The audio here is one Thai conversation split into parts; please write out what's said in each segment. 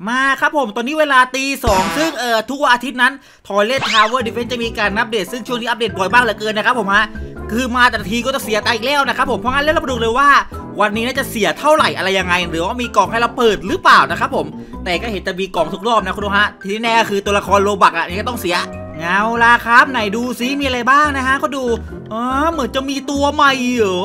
มาครับผมตอนนี้เวลาตี 2ซึ่งทุกวันอาทิตย์นั้นToilet Tower Defense จะมีการอัปเดตซึ่งช่วงนี้อัปเดตบ่อยมากเหลือเกินนะครับผมฮะคือมาแต่ทีก็จะเสียใจอีกแล้วนะครับผมเพราะงั้นเรามาดูเลยว่าวันนี้น่าจะเสียเท่าไหร่อะไรยังไงหรือว่ามีกล่องให้เราเปิดหรือเปล่านะครับผมแต่ก็เห็นจะมีกล่องทุกรอบนะคุณดูฮะทีนี้แน่คือตัวละครโลบักนี่ก็ต้องเสียเงาล่ะครับไหนดูซิมีอะไรบ้างนะฮะเขาดูเหมือนจะมีตัวใหม่เหรอ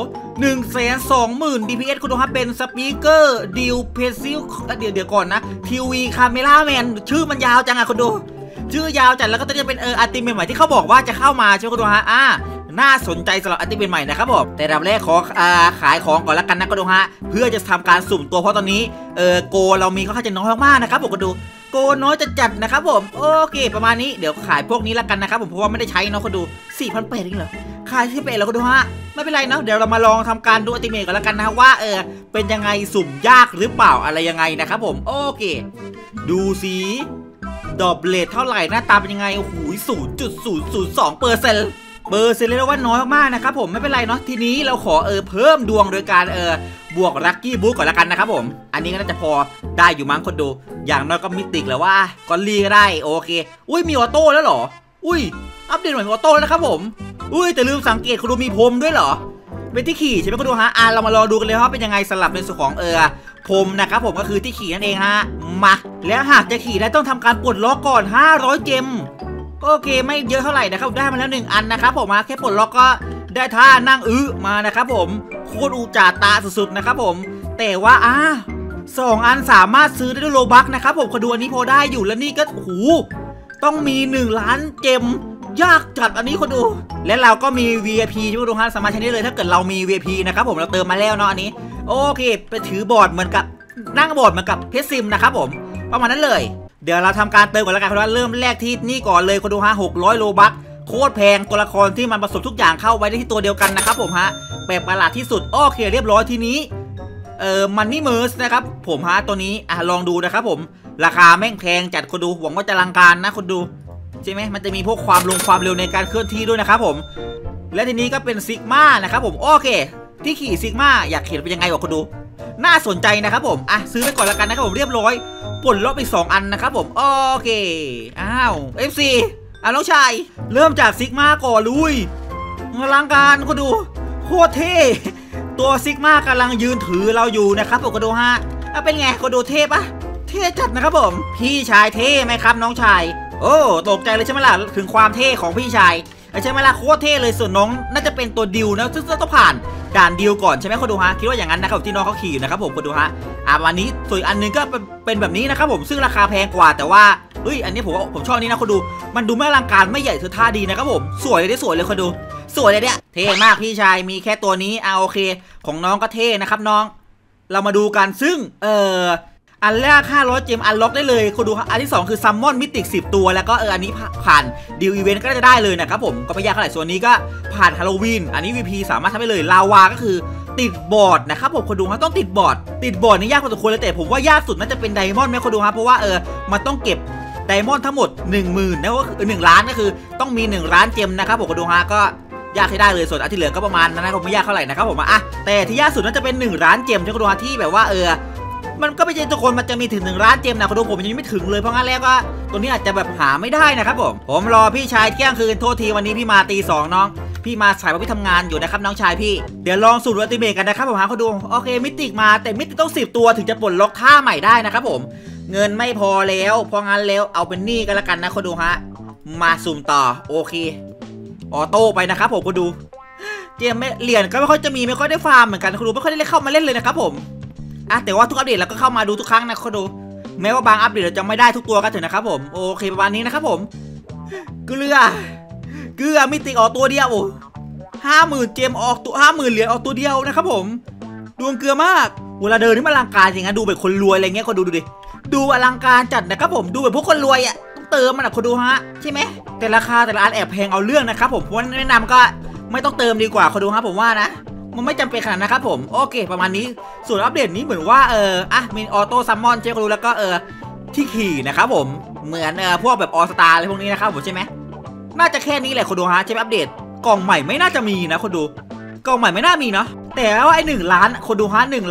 120,000 DPS คุณดูครับเป็นสปีกเกอร์ดิวเพซิลเดี๋ยวก่อนนะทีวีคาเมล่าแมนชื่อมันยาวจังอะคุณดูชื่อยาวจัดแล้วก็จะเป็นอัลติเมทใหม่ที่เขาบอกว่าจะเข้ามาใช่ไหมคุณดูฮะน่าสนใจสำหรับอัลติเมทใหม่นะครับผมแต่ดับแรกขอขายของก่อนแล้วกันนะคุณดูฮะเพื่อจะทำการสุ่มตัวเพราะตอนนี้โกเรามีค่อนข้างจะน้อยมากนะครับผมคุณดูโกน้อยจะจัดนะครับผมโอเคประมาณนี้เดี๋ยวขายพวกนี้แล้วกันนะครับผมเพราะว่าไม่ได้ใช้เนาะคุณดู 4,800 เองเหรอขายที่เป็ดแล้วคุณดูฮะไม่เป็นไรเนาะเดี๋ยวเรามาลองทำการดูอัลติเมทกันแล้วกันนะว่าเป็นยังไงสุ่มยากหรือเปล่าอะไรยังไงนะครับผมโอเคดูสิดอกเลทเท่าไหร่หน้าตาเป็นยังไงโอ้โห 0.002%เลยนะว่าน้อยมากนะครับผมไม่เป็นไรเนาะทีนี้เราขอเพิ่มดวงโดยการบวกลัคกี้บู๊ก่อนละกันนะครับผมอันนี้ก็น่าจะพอได้อยู่มั้งคนดูอย่างน้อยก็มิติกแล้วว่ากอลลี่ก็ได้โอเคอุ้ยมีออโต้แล้วเหรออุ้ยอัปเดตใหม่มีออโต้แล้วนะครับผมอุ้ยแต่ลืมสังเกตคุณดูมีพรมด้วยเหรอเป็นที่ขี่ใช่ไหมคุณดูฮะเรามารอดูกันเลยว่าเป็นยังไงสลับในส่วนของพรมนะครับผมก็คือที่ขี่นั่นเองฮะมาแล้วหากจะขี่ได้ต้องทำการปลดล็อกก่อน500 เจมโอเคไม่เยอะเท่าไหร่นะครับได้มาแล้ว1 อันนะครับผมแค่ปลดล็อกก็ได้ท่านั่งมานะครับผมโคตรอุจาตาสุดๆนะครับผมแต่ว่า2 อันสามารถซื้อได้ด้วยโลบัคนะครับผมขอดูอันนี้พอได้อยู่แล้วนี่ก็โอ้โหต้องมี1 ล้านเจมยากจัดอันนี้คนดูและเราก็มี VIP ที่คุณดูฮะสามารถใช้ได้เลยถ้าเกิดเรามี VIP นะครับผมเราเติมมาแล้วเนาะอันนี้โอเคไปถือบอร์ดเหมือนกับนั่งบอร์ดเหมือนกับเพชรซิมนะครับผมประมาณนั้นเลยเดี๋ยวเราทำการเติมก่อนแล้วกันเพราะว่าเริ่มแรกที่นี่ก่อนเลยคนดูฮะ600 โลบัคโคตรแพงตัวละครที่มันผสมทุกอย่างเข้าไว้ได้ที่ตัวเดียวกันนะครับผมฮะแปลกประหลาดที่สุดโอเคเรียบร้อยทีนี้มันนี่เมอร์สนะครับผมฮะตัวนี้ลองดูนะครับผมราคาแม่งแพงจัดคนดูหวังว่าจะลังการนะคนดูใช่ไหมมันจะมีพวกความเร็วในการเคลื่อนที่ด้วยนะครับผมและทีนี้ก็เป็นซิกมานะครับผมโอเคที่ขี่ซิกมาอยากเห็นเป็นยังไงวะคนดูน่าสนใจนะครับผมซื้อไปก่อนแล้วกันนะครับผมเรียบร้อยปลดล็อกไป2 อันนะครับผมโอเคFC น้องชายเริ่มจากซิกมาก่อนลุยอลังการคนดูโคตรเท่ตัวซิกมากำลังยืนถือเราอยู่นะครับผมคนดูฮะเป็นไงคนดูเท่ปะเท่จัดนะครับผมพี่ชายเท่ไหมครับน้องชายโอ้ตกใจเลยใช่ไหมล่ะถึงความเท่ของพี่ชายใช่ไหมล่ะโคตรเท่เลยส่วนน้องน่าจะเป็นตัวดิวนะซึ่งต้องผ่านด่านดิวก่อนใช่ไหมคนดูฮะคิดว่าอย่างนั้นนะครับที่น้องเขาขี่นะครับผมคนดูฮะวันนี้ส่วนอันนึงก็เป็นแบบนี้นะครับผมซึ่งราคาแพงกว่าแต่ว่าอันนี้ผมชอบนี้นะคนดูมันดูไม่อลังการไม่ใหญ่เท่าท่าดีนะครับผมสวยเลยได้สวยเลยคนดูสวยเลยเนี่ยเท่มากพี่ชายมีแค่ตัวนี้โอเคของน้องก็เท่นะครับน้องเรามาดูกันซึ่งอันแรก500 เจมอันล็อกได้เลยคุณดูอันที่2คือซัมมอนมิติก10 ตัวแล้วก็อันนี้ผ่านดิวอีเวนต์ก็จะได้เลยนะครับผมก็ไม่ยากเท่าไหร่ส่วนนี้ก็ผ่านฮาโลวีนอันนี้ VP สามารถทำได้เลยลาวาก็คือติดบอร์ดนะครับผมคนดูต้องติดบอร์ดนี่ยากพอสมควรเลยแต่ผมว่ายากสุดน่าจะเป็นไดมอนด์ไหมคนดูเพราะว่ามันต้องเก็บไดมอนด์ทั้งหมด 10,000นะก็คือ1 ล้านก็คือต้องมี1 ล้านเจมนะครับผมคนดูก็ยากให้ได้เลยส่วนอันที่เหลือก็ประมาณนั้นนะผมไม่ยากเท่าไหร่นะครับผมแต่ที่ยากสุดน่าจะเป็น1 ล้านเจมที่คนดูที่แบบว่ามันก็ไม่ใช่ทุกคนมันจะมีถึง1 ล้านเจมนะคุณดูผมยังไม่ถึงเลยเพราะงั้นแล้วก็ตัวนี้อาจจะแบบหาไม่ได้นะครับผมรอพี่ชายเที่ยงคืนโทษทีวันนี้พี่มาตี 2น้องพี่มาสายว่าพี่ทำงานอยู่นะครับน้องชายพี่เดี๋ยวลองสูตรอัลติเมทกันนะครับผมคุณดูโอเคมิติกมาแต่มิติต้อง10 ตัวถึงจะปลดล็อกท่าใหม่ได้นะครับผมเงินไม่พอแล้วเพราะงั้นแล้วเอาเป็นหนี้กันละกันนะคุณดูมาสุ่มต่อโอเคออโต้ไปนะครับผมคุณดูเจมเหรียญก็ไม่ค่อยจะมีไม่ค่อยได้ฟาร์มเหมือนกันคุณดูไม่ค่อยได้เข้ามาเล่นเลยนะครับผมแต่ว่าทุกอัปเดตเราก็เข้ามาดูทุกครั้งนะคุณดูแม้ว่าบางอัปเดตเราจะไม่ได้ทุกตัวก็เถอะนะครับผมโอเคประมาณนี้นะครับผมเกลือมิติออกตัวเดียว50,000 เจมออกตัว50,000 เหรียญออกตัวเดียวนะครับผมดวงเกลือมากเวลาเดินนี่มันอลังการจริงนะดูแบบคนรวยอะไรเงี้ยคนดูดิดูอลังการจัดนะครับผมดูแบบพวกคนรวยต้องเติมมันคนดูใช่ไหมแต่ราคาแต่ละอันแอบแพงเอาเรื่องนะครับผมเพราะแนะนำก็ไม่ต้องเติมดีกว่าคนดูผมว่านะมันไม่จำเป็นขนาดนะครับผมโอเคประมาณนี้ส่วนอัปเดตนี้เหมือนว่ามีออโต้ซัมมอนเจ๊ก็รู้แล้วก็ที่ขี่นะครับผมเหมือนพวกแบบออสตาอะไรพวกนี้นะครับผมใช่ไหมน่าจะแค่นี้แหละคนดูใช่ไหมอัปเดตกล่องใหม่ไม่น่าจะมีนะคนดูกล่องใหม่ไม่น่ามีเนาะแต่ว่าไอ้1 ล้านคนดู1 ล้าน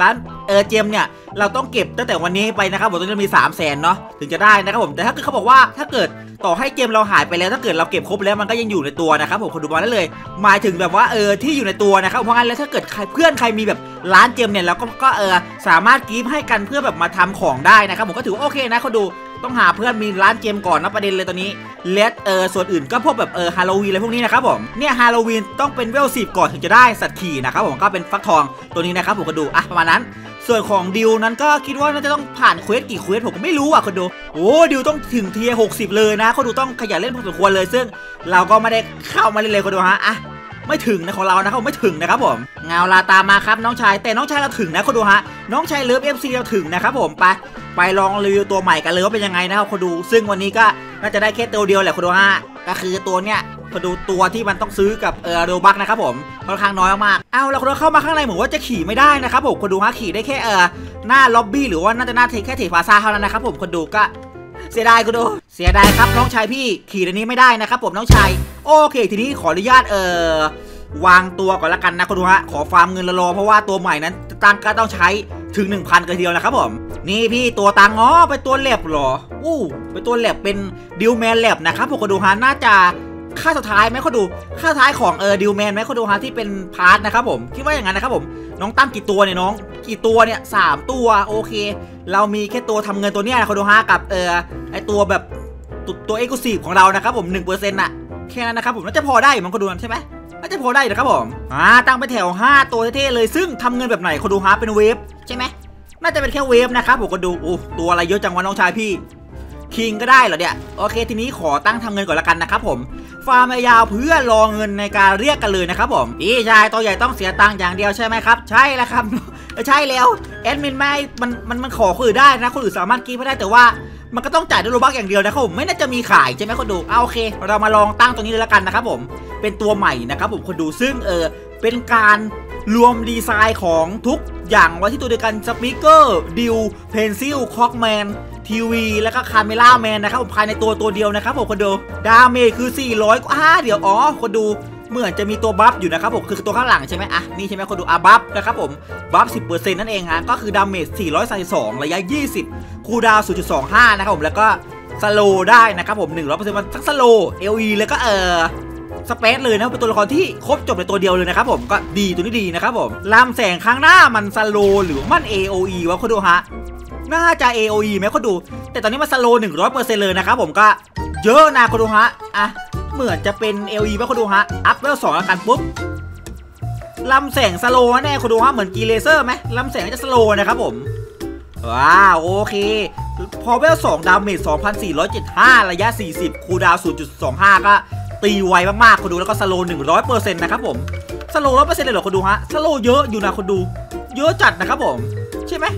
เจมเนี่ยเราต้องเก็บตั้งแต่วันนี้ไปนะครับผมตอนนี้มี300,000เนาะถึงจะได้นะครับผมแต่ถ้าเกิดเขาบอกว่าถ้าเกิดต่อให้เกมเราหายไปแล้วถ้าเกิดเราเก็บครบแล้วมันก็ยังอยู่ในตัวนะครับผมคนดูมาได้เลยหมายถึงแบบว่าที่อยู่ในตัวนะครับเพราะงั้นแล้วถ้าเกิดเพื่อนใครมีแบบร้านเจมเนี่ยเราก็สามารถกีฟให้กันเพื่อแบบมาทำของได้นะครับผมก็ถือว่าโอเคนะเขาดูต้องหาเพื่อนมีร้านเกมก่อนนะประเด็นเลยตอนนี้เลสส่วนอื่นก็พวกแบบฮาโลวีนอะไรพวกนี้นะครับผมเนี่ยฮาโลวีนต้องเป็นเวล10ก่อนถึงจะได้สัตว์ขี่นะครับผมก็เป็นฟักทองตัวนี้นะครับผมก็ดูประมาณนั้นส่วนของดิวนั้นก็คิดว่าน่าจะต้องผ่านเควสกี่เควสผมก็ไม่รู้คนดูโอ้ดิวต้องถึงเทียร์60เลยนะคนดูต้องขยันเล่นพอสมควรเลยซึ่งเราก็ไม่ได้เข้ามาเล่นเลยคนดูฮะไม่ถึงนะของเรานะครับไม่ถึงนะครับผมเงาลาตามมาครับน้องชายแต่น้องชายเราถึงนะคนดูฮะน้องชายเลิฟ FC เราถึงนะครับผมไปลองรีวิวตัวใหม่กันเลยว่าเป็นยังไงนะครับคนดูซึ่งวันนี้ก็น่าจะได้แค่ตัวเดียวแหละคนดูฮะก็คือตัวเนี้ยคนดูตัวที่มันต้องซื้อกับโรบัคนะครับผมค่อนข้างน้อยมากเอาแล้วคนดูเข้ามาข้างในเหมือนว่าจะขี่ไม่ได้นะครับผมคนดูฮะขี่ได้แค่หน้าล็อบบี้หรือว่าน่าจะหน้าแค่เทพาซาเท่านั้นนะครับผมคนดูก็เสียดายคนดูเสียดายครับน้องชายพี่ขี่ตัวนี้ไม่ได้นะครับผมน้องชายโอเคทีนี้ขออนุญาตวางตัวก่อนละกันนะคุณดูฮะขอฟาร์มเงินรอเพราะว่าตัวใหม่นั้นตังก็ต้องใช้ถึง 1,000 กันเดียวนะครับผมนี่พี่ตัวตังเป็นตัวแลบหรอเป็นตัวแลบเป็นดิวแมนแลบนะครับผมคุณดูฮะน่าจะค่าสุดท้ายไหมคุณดูค่าสุดท้ายของดิวแมนไหมคุณดูฮะที่เป็นพาร์ทนะครับผมคิดว่าอย่างนั้นนะครับผมน้องตั้งกี่ตัวเนี่ยน้องกี่ตัวเนี่ย3ตัวโอเคเรามีแค่ตัวทำเงินตัวเนี้ยคุณดูฮะกับไอตัวแบบตัวเอ็กซ์คลูซีฟของเรานะครับผม 1% น่ะแค่นั้นนะครับผมน่าจะพอได้มั้งคุณดูใช่ไหมน่าจะพอได้นะครับผมตั้งไปแถว5ตัวเท่ๆเลยซึ่งทำเงินแบบไหนคนดูฮะเป็นเวฟใช่ไหมน่าจะเป็นแค่เวฟนะครับผมก็ดูตัวอะไรเยอะจังวะน้องชายพี่คิงก็ได้เหรอเนี่ยโอเคทีนี้ขอตั้งทำเงินก่อนละกันนะครับผมฟาร์มยาวเพื่อรอเงินในการเรียกกันเลยนะครับผมพี่ชายตัวใหญ่ต้องเสียตังค์อย่างเดียวใช่ไหมครับใช่แล้วครับใช่แล้วแอดมินไม่มันขอคนอื่นได้นะคนอื่นสามารถกีบได้แต่ว่ามันก็ต้องจ่ายด้วยโลบัคอย่างเดียวนะครับผมไม่น่าจะมีขายใช่ไหมคนดูโอเคเรามาลองตั้งตัวนี้เลยละกันนะครับผมเป็นตัวใหม่นะครับผมคนดูซึ่งเป็นการรวมดีไซน์ของทุกอย่างไว้ที่ตัวเดียวกันสปีกเกอร์ดิวเพนซิลคอกแมนทีวีแล้วก็คาเมล่าแมนนะครับผมภายในตัวเดียวนะครับผมคนดูดาเมจคือ400กว่าเดี๋ยวคนดูเหมือนจะมีตัวบัฟอยู่นะครับผมคือตัวข้างหลังใช่ไหมนี่ใช่ไหมคนดูบัฟนะครับผมบัฟ 10% นั่นเองฮะก็คือดาเมจ432ระยะ20คูลดาวน์ 0.25 นะครับผมแล้วก็สโลได้นะครับผม 100% มันทั้งสโล LE แล้วก็สเปซเลยนะเป็นตัวละครที่ครบจบในตัวเดียวเลยนะครับผมก็ดีตัวนี้ดีนะครับผมลำแสงครั้งหน้ามันสโลหรือมัน AOE วะคนดูฮะน่าจะ AOE ไหมคนดูแต่ตอนนี้มันสโล 100% เลยนะครับผมก็เยอะนะคนดูฮะเหมือนจะเป็น LE ป่ะคนดูฮะอัพเวล2แล้วกันปุ๊บลำแสงสโลแน่คนดูฮะเหมือนกีเลเซอร์ไหมลำแสงจะสโลนะครับผมว้าวโอเคพอเวล2ดาเมจ 2,475 ระยะ40คูลดาวน์ 0.25 ก็ตีไวมากๆคนดูแล้วก็สโล 100% นะครับผมสโล 100% เลยเหรอคนดูฮะสโลเยอะอยู่นะคนดูเยอะจัดนะครับผมใช่ไหม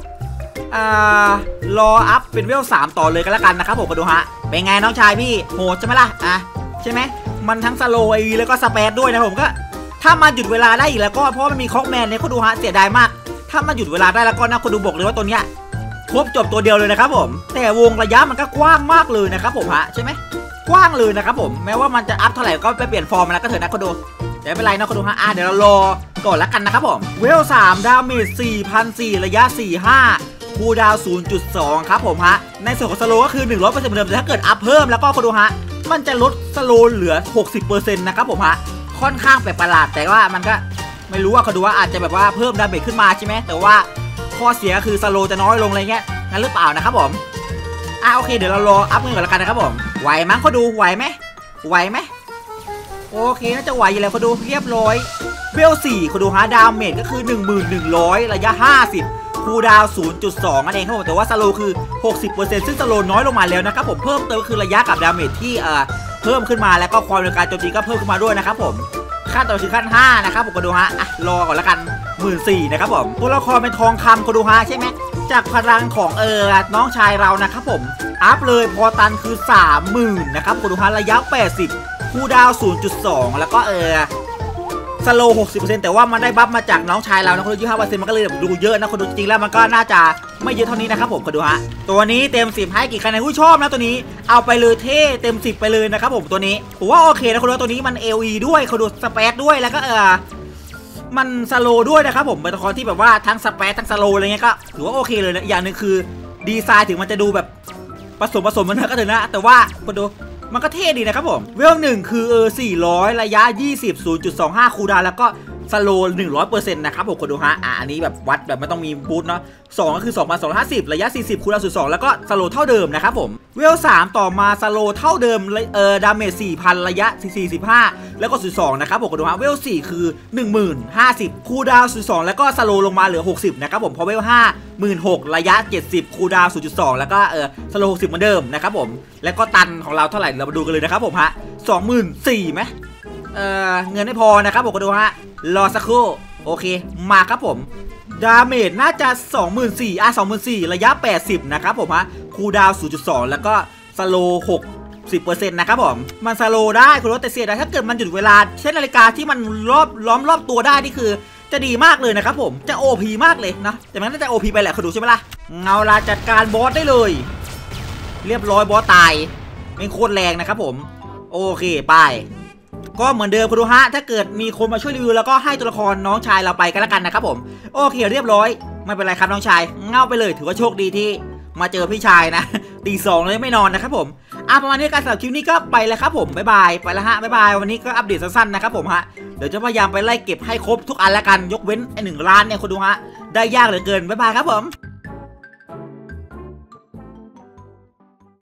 รออัพเป็นเวล3ต่อเลยกันแล้วกันนะครับผมคนดูฮะเป็นไงน้องชายพี่โหดใช่ไหมล่ะใช่ไหมมันทั้งสโลว์แล้วก็สเปซด้วยนะผมก็ถ้ามันหยุดเวลาได้อีกแล้วก็เพราะมันมีคอกแมนเนี่ยคนดูฮะเสียดายมากถ้ามันหยุดเวลาได้แล้วก็นะคนดูบอกเลยว่าตัวเนี้ยครบจบตัวเดียวเลยนะครับผมแต่วงระยะมันก็กว้างมากเลยนะครับผมฮะใช่ไหมกว้างเลยนะครับผมแม้ว่ามันจะอัพเท่าไหร่ก็ไปเปลี่ยนฟอร์มแล้วก็เถอะนะคนดูแต่ไม่เป็นไรนะคนดูฮะเดี๋ยวเรารอก่อนละกันนะครับผมเวล3ดาเมจ 4,400 ระยะ 45คูลดาวน์ 0.2 ครับผมฮะในส่วนของสโลก็คือ 100% เหมือนเดิมแต่ถ้าเกิดอัพเพิ่มแล้วก็คนดูฮะมันจะลดสโลเหลือ 60% นะครับผมฮะค่อนข้างแปลกประหลาดแต่ว่ามันก็ไม่รู้ว่าเขาดูว่าอาจจะแบบว่าเพิ่มดาเมจขึ้นมาใช่ไหมแต่ว่าข้อเสียคือสโลจะน้อยลงอะไรเงี้ยงั้นหรือเปล่านะครับผมโอเคเดี๋ยวเรารออัพเงินก่อนละกันนะครับผมไหวมั้งเขาดูไหวไหมโอเคน่าจะไหวอยู่แล้วเขาดูเรียบร้อยเวล4เขาดูฮะดาเมจก็คือ 1,100 ระยะ50คูลดาวน์ 0.2 นั่นเองครับผมแต่ว่าสโลคือ 60% ซึ่งสโลน้อยลงมาแล้วนะครับผมเพิ่มเติมคือระยะกับดาเมจที่เพิ่มขึ้นมาแล้วก็ความเร็วการโจมตีก็เพิ่มขึ้นมาด้วยนะครับผมขั้นต่อคือขั้น5นะครับผมก็ดูฮะรอก่อนละกัน 14,000 นะครับผมตัวละครเป็นทองคำก็ดูฮะใช่ไหมจากพลังของน้องชายเรานะครับผมอัพเลยพอตันคือ 30,000 นะครับก็ดูฮะระยะ80คูลดาวน์ 0.2 แล้วก็สโล 60% แต่ว่ามันได้บัฟมาจากน้องชายเรานะคนดู 25% มันก็เลยดูเยอะนะคนดูจริงๆแล้วมันก็น่าจะไม่เยอะเท่านี้นะครับผมคนดูฮะตัวนี้เต็ม10ให้กี่คะแนนผู้ชอบนะตัวนี้เอาไปเลยเท่เต็ม10ไปเลยนะครับผมตัวนี้ผมว่าโอเคนะคนดูตัวนี้มัน LE ด้วยคนดูสเปซด้วยแล้วก็มันสโลด้วยนะครับผมเป็นตัวละครที่แบบว่าทั้งสเปซทั้งสโลอะไรเงี้ยก็ถือว่าโอเคเลยนะอย่างหนึ่งคือดีไซน์ถึงมันจะดูแบบผสมมันก็เถอะนะแต่ว่าคนดูมันก็เท่ดีนะครับผมเวล1คือ400ระยะ20 0.25 คูลดาวน์แล้วก็สโล 100% นะครับผมคนดูฮะอันนี้แบบวัดแบบไม่ต้องมีบูทเนาะ2ก็คือ 2,250 ระยะ40คูลดาวน์2แล้วก็สโลเท่าเดิมนะครับผมเวล3ต่อมาสโลเท่าเดิมดาเมจ 4,000 ระยะ45แล้วก็02นะครับผมคนดูฮะเวล4คือ 10,050 คูลดาวน์02แล้วก็สโลลงมาเหลือ60นะครับผมพอเวล5 16,000 ระยะ70คูลดาวน์0.2แล้วก็สโล60เหมือนเดิมนะครับผมแล้วก็ตันของเราเท่าไหร่เรามาดูกันเลยนะครับผมฮะ 24,000 ไหมเงินไม่พอนะครับผมก็ดูฮะรอสักครู่โอเคมาครับผมดาเมจน่าจะ 24,000 24,000 ระยะ80นะครับผมฮะคูลดาวน์ 0.2 แล้วก็สโล 60% นะครับผมมันสโลได้คุณรู้แต่เสียดายถ้าเกิดมันหยุดเวลาเช่นนาฬิกาที่มันล้อมรอบตัวได้นี่คือจะดีมากเลยนะครับผมจะ OP มากเลยนะแต่มันน่าจะ OP ไปแหละคุณดูใช่ไหมล่ะเงาลาจัดการบอสได้เลยเรียบร้อยบอสตายไม่โคตรแรงนะครับผมโอเคไปก็เหมือนเดิมคุณดูฮะถ้าเกิดมีคนมาช่วยรีวิวแล้วก็ให้ตัวละครน้องชายเราไปกันแล้วกันนะครับผมโอเคเรียบร้อยไม่เป็นไรครับน้องชายเงาไปเลยถือว่าโชคดีที่มาเจอพี่ชายนะตี2เลยไม่นอนนะครับผมประมาณนี้การสำหรับคลิปนี้ก็ไปแล้วครับผมบ๊ายบายไปแล้วฮะบ๊ายบายวันนี้ก็อัปเดตสั้นๆนะครับผมฮะเดี๋ยวจะพยายามไปไล่เก็บให้ครบทุกอันแล้วกันยกเว้นไอ้1 ล้านเนี่ยคุณดูฮะได้ยากเหลือเกินบ๊ายบายครับผม